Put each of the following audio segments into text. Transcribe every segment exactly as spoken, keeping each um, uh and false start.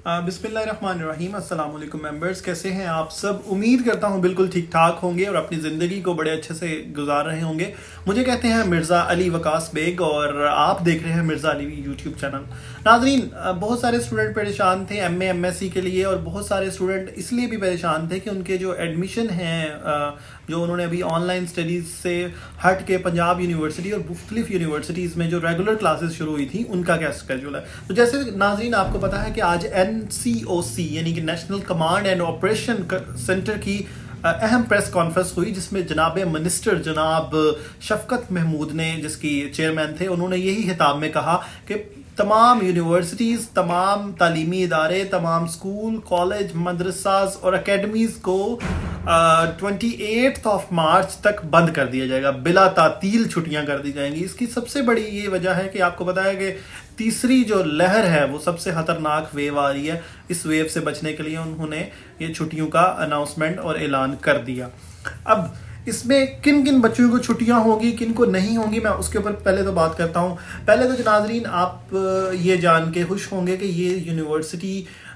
बिस्मिल्लाहिर्रहमानिर्रहीम। अस्सलाम वालेकुम मेंबर्स, कैसे हैं आप सब? उम्मीद करता हूं बिल्कुल ठीक ठाक होंगे और अपनी ज़िंदगी को बड़े अच्छे से गुजार रहे होंगे। मुझे कहते हैं मिर्ज़ा अली वकास बेग और आप देख रहे हैं मिर्ज़ा अली यूट्यूब चैनल। नाज़रीन, बहुत सारे स्टूडेंट परेशान थे M A M S C के लिए और बहुत सारे स्टूडेंट इसलिए भी परेशान थे कि उनके जो एडमिशन हैं, जो उन्होंने अभी ऑनलाइन स्टडीज़ से हट के पंजाब यूनिवर्सिटी और मुख्तलिफ यूनिवर्सिटीज़ में जो रेगुलर क्लासेस शुरू हुई थी उनका क्या स्केड्यूल है। तो जैसे नाज़रीन आपको पता है कि आज एन सी ओ सी यानी कि national command and operation centre की अहम प्रेस कॉन्फ्रेंस हुई, जिसमें जनाब मिनिस्टर जनाब शफकत महमूद ने, जिसकी चेयरमैन थे, उन्होंने यही खिताब में कहा कि तमाम यूनिवर्सिटीज़, तमाम तालीमी इदारे, तमाम स्कूल, कॉलेज, मदरसाज और अकेडमीज़ को ट्वेंटी एट्थ ऑफ मार्च तक बंद कर दिया जाएगा, बिला तातील छुट्टियां कर दी जाएंगी। इसकी सबसे बड़ी ये वजह है कि आपको पता है कि तीसरी जो लहर है वो सबसे खतरनाक वेव आ रही है। इस वेव से बचने के लिए उन्होंने ये छुट्टियों का अनाउंसमेंट और ऐलान कर दिया। अब इसमें किन किन बच्चों को छुट्टियां होंगी, किन को नहीं होंगी, मैं उसके ऊपर पहले तो बात करता हूं। पहले तो नाज़रीन आप ये जान के खुश होंगे कि ये यूनिवर्सिटी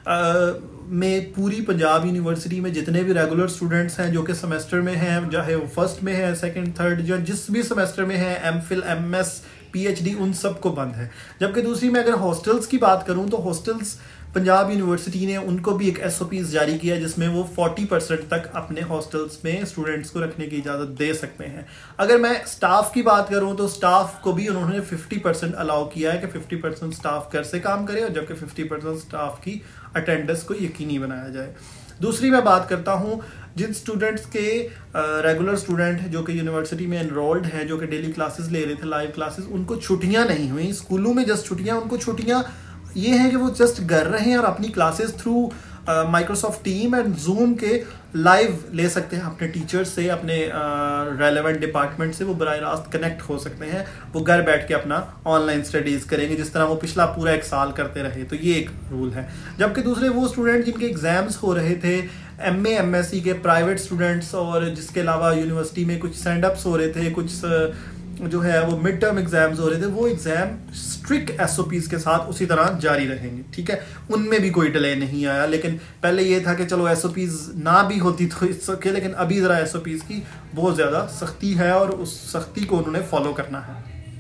में, पूरी पंजाब यूनिवर्सिटी में जितने भी रेगुलर स्टूडेंट्स हैं जो कि सेमेस्टर में हैं, चाहे वो फर्स्ट में है, सेकंड, थर्ड, या जिस भी सेमेस्टर में है, M phil, M S, P H D, उन सब को बंद है। जबकि दूसरी मैं अगर हॉस्टल्स की बात करूं तो हॉस्टल्स पंजाब यूनिवर्सिटी ने उनको भी एक एस ओ पीज़ जारी किया जिसमें वो चालीस परसेंट तक अपने हॉस्टल्स में स्टूडेंट्स को रखने की इजाज़त दे सकते हैं। अगर मैं स्टाफ की बात करूं तो स्टाफ को भी उन्होंने पचास परसेंट अलाउ किया है कि पचास परसेंट स्टाफ घर से काम करे और जबकि पचास परसेंट स्टाफ की अटेंडेंस को यकीनी बनाया जाए। दूसरी मैं बात करता हूं जिन स्टूडेंट्स के रेगुलर स्टूडेंट जो कि यूनिवर्सिटी में एनरोल्ड हैं, जो कि डेली क्लासेस ले रहे थे, लाइव क्लासेस, उनको छुट्टियां नहीं हुई। स्कूलों में जस्ट छुट्टियां, उनको छुट्टियां ये है कि वो जस्ट घर रहे हैं और अपनी classes through Microsoft team and Zoom के लाइव ले सकते हैं अपने टीचर्स से, अपने रेलेवेंट डिपार्टमेंट से वो बराह रास्त कनेक्ट हो सकते हैं। वो घर बैठ के अपना ऑनलाइन स्टडीज़ करेंगे जिस तरह वो पिछला पूरा एक साल करते रहे। तो ये एक रूल है। जबकि दूसरे वो स्टूडेंट जिनके एग्जाम्स हो रहे थे, M A M S C के प्राइवेट स्टूडेंट्स, और जिसके अलावा यूनिवर्सिटी में कुछ स्टैंड अप्स हो रहे थे, कुछ जो है वो मिड टर्म एग्जाम्स हो रहे थे, वो exam strict S O Ps के साथ उसी तरह जारी रहेंगे। ठीक है, उनमें भी कोई डिले नहीं आया। लेकिन पहले ये था कि चलो एस ओ पीज़ ना भी होती तो इसके, लेकिन अभी ज़रा एस ओ पीज़ की बहुत ज़्यादा सख्ती है और उस सख्ती को उन्होंने फॉलो करना है।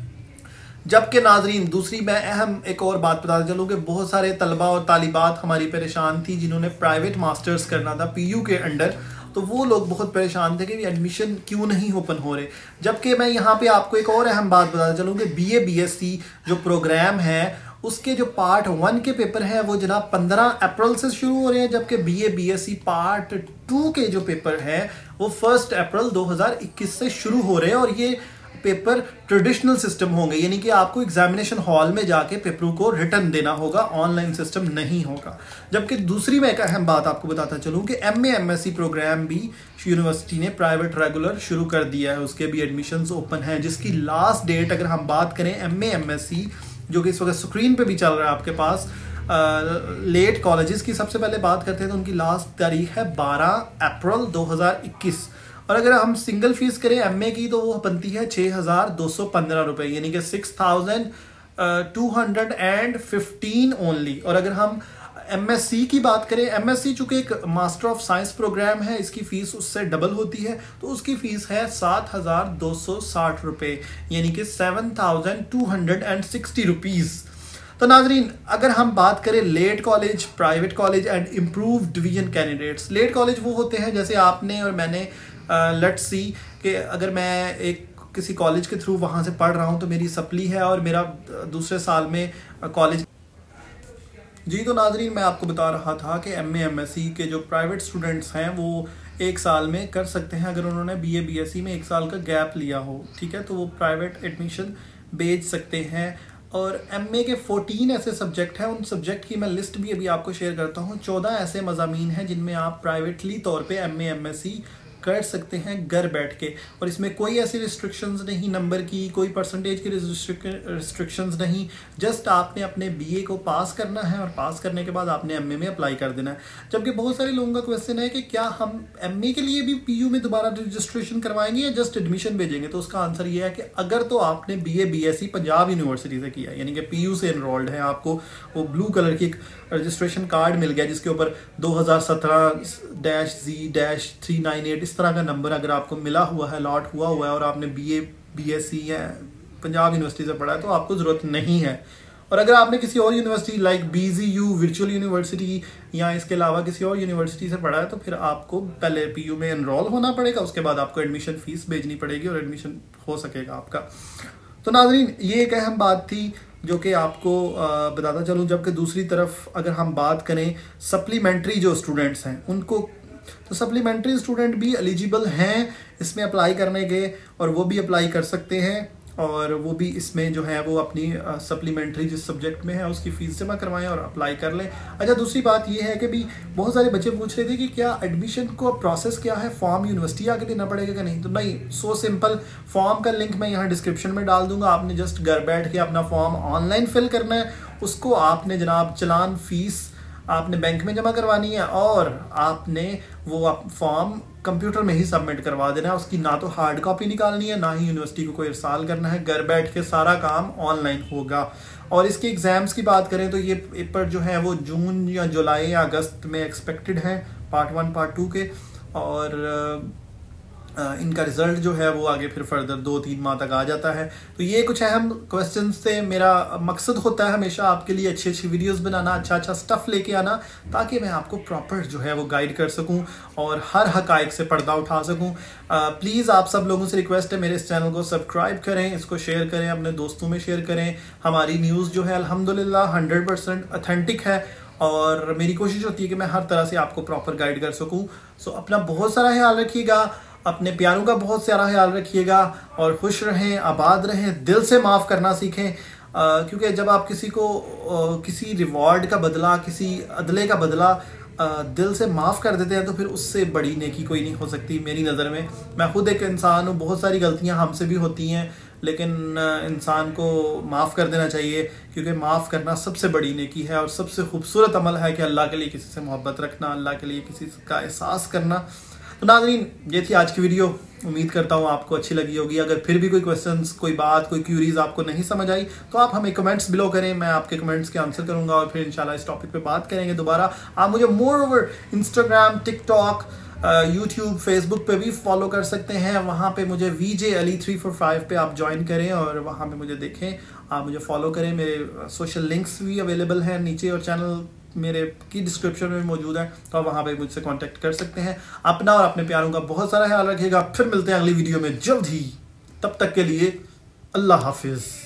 जबकि नाजरीन, दूसरी मैं अहम एक और बात बताते चलूँ कि बहुत सारे तलबा और तालिबात हमारी परेशान थी जिन्होंने प्राइवेट मास्टर्स करना था पी यू के अंडर। तो वो लोग बहुत परेशान थे कि एडमिशन क्यों नहीं ओपन हो रहे। जबकि मैं यहाँ पे आपको एक और अहम बात बताता चलूँ कि B A B S C जो प्रोग्राम है उसके जो पार्ट वन के पेपर है वो जनाब पंद्रह अप्रैल से शुरू हो रहे हैं, जबकि B A B S C part two के जो पेपर है वो फर्स्ट अप्रैल दो हज़ार इक्कीस से शुरू हो रहे हैं। और ये पेपर ट्रेडिशनल सिस्टम होंगे, यानी कि आपको एग्जामिनेशन हॉल में जाके पेपरों को रिटर्न देना होगा, ऑनलाइन सिस्टम नहीं होगा। जबकि दूसरी मैं एक अहम बात आपको बताता चलूं कि M A M S C programme भी यूनिवर्सिटी ने प्राइवेट रेगुलर शुरू कर दिया है, उसके भी एडमिशन्स ओपन हैं, जिसकी लास्ट डेट अगर हम बात करें M A M S C जो कि इस वक्त स्क्रीन पे भी चल रहा है आपके पास, लेट कॉलेजेस की सबसे पहले बात करते हैं तो उनकी लास्ट तारीख है बारह अप्रैल दो हज़ार इक्कीस। और अगर हम सिंगल फीस करें एमए की तो वो बनती है छः हज़ार दो सौ पंद्रह रुपये, यानी कि six thousand two hundred and fifteen only. और अगर हम एमएससी की बात करें, एमएससी चूंकि एक मास्टर ऑफ साइंस प्रोग्राम है, इसकी फीस उससे डबल होती है, तो उसकी फीस है सात हज़ार दो सौ साठ रुपये, यानी कि seven thousand two hundred and sixty rupees. तो नाजरीन, अगर हम बात करें late college, private college and improve division candidates, late college वो होते हैं जैसे आपने और मैंने, लेट्स सी कि अगर मैं एक किसी कॉलेज के थ्रू वहाँ से पढ़ रहा हूँ तो मेरी सप्ली है और मेरा दूसरे साल में कॉलेज। जी तो नाजरीन, मैं आपको बता रहा था कि M A M S C के जो प्राइवेट स्टूडेंट्स हैं वो एक साल में कर सकते हैं अगर उन्होंने B A B S C में एक साल का गैप लिया हो। ठीक है, तो वो प्राइवेट एडमिशन बेच सकते हैं। और एम ए के चौदह ऐसे सब्जेक्ट हैं, उन सब्जेक्ट की मैं लिस्ट भी अभी आपको शेयर करता हूँ। चौदह ऐसे मज़ामीन हैं जिनमें आप प्राइवेटली तौर पे M A M S C कर सकते हैं घर बैठ के, और इसमें कोई ऐसी रिस्ट्रिक्शंस नहीं, नंबर की कोई परसेंटेज की रिस्ट्रिक्शंस नहीं। जस्ट आपने अपने बीए को पास करना है और पास करने के बाद आपने एमए में अप्लाई कर देना है। जबकि बहुत सारे लोगों का क्वेश्चन है कि क्या हम एमए के लिए भी पीयू में दोबारा रजिस्ट्रेशन करवाएंगे या जस्ट एडमिशन भेजेंगे, तो उसका आंसर ये है कि अगर तो आपने बीए बीएससी पंजाब यूनिवर्सिटी से किया, यानी कि पीयू से एनरोल्ड है, आपको वो ब्लू कलर की एक रजिस्ट्रेशन कार्ड मिल गया जिसके ऊपर दो हज़ार सत्रह dash G dash three nine eight इस तरह का नंबर अगर आपको मिला हुआ है, अलॉट हुआ हुआ है और आपने बीए बीएससी या पंजाब यूनिवर्सिटी से पढ़ा है तो आपको ज़रूरत नहीं है। और अगर आपने किसी और university like BGU virtual university या इसके अलावा किसी और यूनिवर्सिटी से पढ़ा है तो फिर आपको पहले पीयू में एनरोल होना पड़ेगा, उसके बाद आपको एडमिशन फीस भेजनी पड़ेगी और एडमिशन हो सकेगा आपका। तो नाज़रीन, ये एक अहम बात थी जो कि आपको बताता चलूँ। जबकि दूसरी तरफ अगर हम बात करें सप्लीमेंट्री जो स्टूडेंट्स हैं उनको, तो सप्लीमेंट्री स्टूडेंट भी एलिजिबल हैं इसमें अप्लाई करने के, और वो भी अप्लाई कर सकते हैं और वो भी इसमें जो है वो अपनी सप्लीमेंट्री जिस सब्जेक्ट में है उसकी फ़ीस जमा करवाएं और अप्लाई कर लें। अच्छा, दूसरी बात ये है कि भी बहुत सारे बच्चे पूछ रहे थे कि क्या एडमिशन को प्रोसेस क्या है, फॉर्म यूनिवर्सिटी आके देना पड़ेगा कि नहीं। तो नहीं, सो सिंपल। फॉर्म का लिंक मैं यहाँ डिस्क्रिप्शन में डाल दूंगा, आपने जस्ट घर बैठ के अपना फॉर्म ऑनलाइन फिल करना है, उसको आपने जनाब चलान फीस आपने बैंक में जमा करवानी है और आपने वो फॉर्म कंप्यूटर में ही सबमिट करवा देना है। उसकी ना तो हार्ड कॉपी निकालनी है, ना ही यूनिवर्सिटी को कोई इरसाल करना है। घर बैठ के सारा काम ऑनलाइन होगा। और इसके एग्ज़ाम्स की बात करें तो ये पेपर जो है वो जून या जुलाई या अगस्त में एक्सपेक्टेड है, पार्ट वन पार्ट टू के। और इनका रिजल्ट जो है वो आगे फिर फर्दर दो तीन माह तक आ जाता है। तो ये कुछ अहम क्वेश्चंस थे। मेरा मकसद होता है हमेशा आपके लिए अच्छी अच्छी वीडियोस बनाना, अच्छा अच्छा स्टफ लेके आना, ताकि मैं आपको प्रॉपर जो है वो गाइड कर सकूं और हर हकाइक से पर्दा उठा सकूं। प्लीज़ आप सब लोगों से रिक्वेस्ट है, मेरे इस चैनल को सब्सक्राइब करें, इसको शेयर करें, अपने दोस्तों में शेयर करें। हमारी न्यूज़ जो है अल्हम्दुलिल्लाह हंड्रेड परसेंट ऑथेंटिक है और मेरी कोशिश होती है कि मैं हर तरह से आपको प्रॉपर गाइड कर सकूँ। सो अपना बहुत सारा ख्याल रखिएगा, अपने प्यारों का बहुत सारा ख्याल रखिएगा और खुश रहें, आबाद रहें, दिल से माफ़ करना सीखें। आ, क्योंकि जब आप किसी को आ, किसी रिवॉर्ड का बदला, किसी अदले का बदला आ, दिल से माफ़ कर देते हैं तो फिर उससे बड़ी नेकी कोई नहीं हो सकती मेरी नज़र में। मैं खुद एक इंसान हूँ, बहुत सारी गलतियाँ हमसे भी होती हैं, लेकिन इंसान को माफ़ कर देना चाहिए क्योंकि माफ़ करना सबसे बड़ी नेकी है और सबसे खूबसूरत अमल है कि अल्लाह के लिए किसी से मोहब्बत रखना, अल्लाह के लिए किसी का एहसास करना। तो नाज़रीन, ये थी आज की वीडियो। उम्मीद करता हूँ आपको अच्छी लगी होगी। अगर फिर भी कोई क्वेश्चंस, कोई बात, कोई क्यूरीज आपको नहीं समझ आई तो आप हमें कमेंट्स बिलो करें, मैं आपके कमेंट्स के आंसर करूँगा और फिर इंशाल्लाह इस टॉपिक पे बात करेंगे दोबारा। आप मुझे moreover Instagram, TikTok, YouTube, Facebook पे भी फॉलो कर सकते हैं। वहाँ पे मुझे V J Ali three four five पे आप ज्वाइन करें और वहाँ पे मुझे देखें, आप मुझे फॉलो करें। मेरे सोशल लिंक्स भी अवेलेबल हैं नीचे और चैनल मेरे की डिस्क्रिप्शन में मौजूद है, तो आप वहाँ पे मुझसे कांटेक्ट कर सकते हैं। अपना और अपने प्यारों का बहुत सारा ख्याल रखिएगा। फिर मिलते हैं अगली वीडियो में जल्द ही। तब तक के लिए अल्लाह हाफिज़।